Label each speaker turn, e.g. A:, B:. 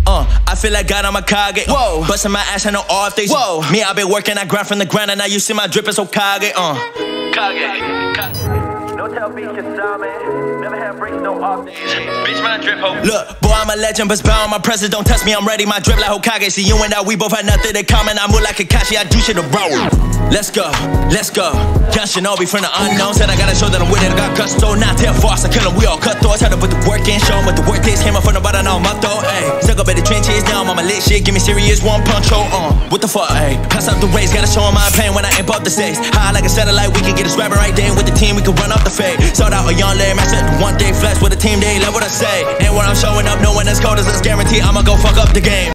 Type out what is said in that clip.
A: I feel like God, I'm a Kage. Whoa, busting my ass, I know off days. Whoa, me, I been working, I grind from the ground, and now you see my drip is so Kage. Kage. No tell beat Kasame. Never have breaks, no off days. Bitch, my drip ho. Look, boy, I'm a legend, but bound my presence. Don't test me, I'm ready. My drip like Hokage. See you and I, we both had nothing in common. I move like Kakashi, I do shit to bro. Let's go, let's go. Young Shinobi from the unknown. Said I gotta show that I'm with it. I got gusto, not tell false. I kill them, we all cut throats. Had to put the work in, show them what the work is. Came up from the bottom, now I'm up though. Ayy, stuck up at the trenches, now I'm on my lit shit. Give me serious one punch, oh, what the fuck, ayy. Pass up the race, gotta show them my pain when I amp up the stakes. High like a satellite, we can get a scrapping right there. With the team, we can run up the fade. Sold out a young lame, I said one day flex with a team, they love what I say. And when I'm showing up, no one as cold as us, guarantee I'ma go fuck up the game.